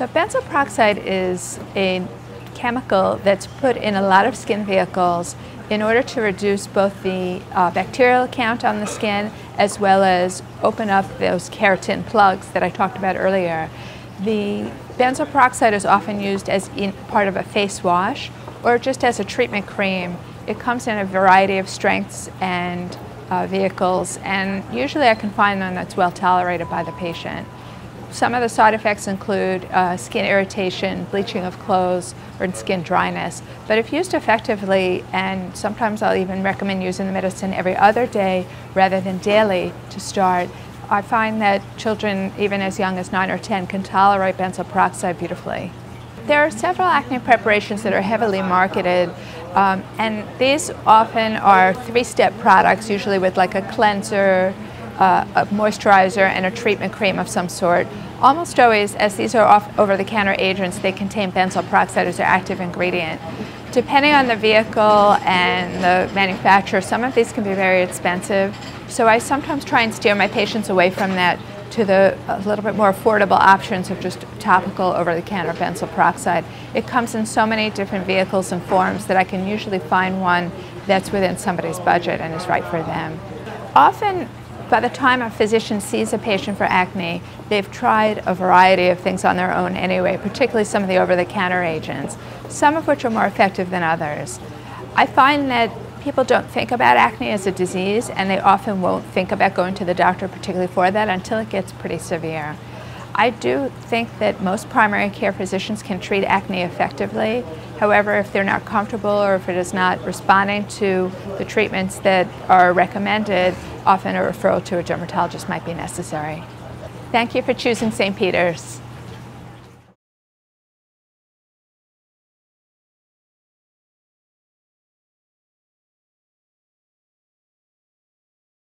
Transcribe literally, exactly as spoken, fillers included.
So benzoyl peroxide is a chemical that's put in a lot of skin vehicles in order to reduce both the uh, bacterial count on the skin as well as open up those keratin plugs that I talked about earlier. The benzoyl peroxide is often used as in part of a face wash or just as a treatment cream. It comes in a variety of strengths and uh, vehicles, and usually I can find one that's well tolerated by the patient. Some of the side effects include uh, skin irritation, bleaching of clothes, or skin dryness. But if used effectively, and sometimes I'll even recommend using the medicine every other day rather than daily to start, I find that children, even as young as nine or ten, can tolerate benzoyl peroxide beautifully. There are several acne preparations that are heavily marketed, um, and these often are three-step products, usually with like a cleanser, Uh, a moisturizer, and a treatment cream of some sort. Almost always, as these are off over-the-counter agents, they contain benzoyl peroxide as their active ingredient. Depending on the vehicle and the manufacturer, some of these can be very expensive, so I sometimes try and steer my patients away from that to the a little bit more affordable options of just topical over-the-counter benzoyl peroxide. It comes in so many different vehicles and forms that I can usually find one that's within somebody's budget and is right for them. Often, by the time a physician sees a patient for acne, they've tried a variety of things on their own anyway, particularly some of the over-the-counter agents, some of which are more effective than others. I find that people don't think about acne as a disease, and they often won't think about going to the doctor particularly for that until it gets pretty severe. I do think that most primary care physicians can treat acne effectively. However, if they're not comfortable or if it is not responding to the treatments that are recommended, often a referral to a dermatologist might be necessary. Thank you for choosing Saint Peter's.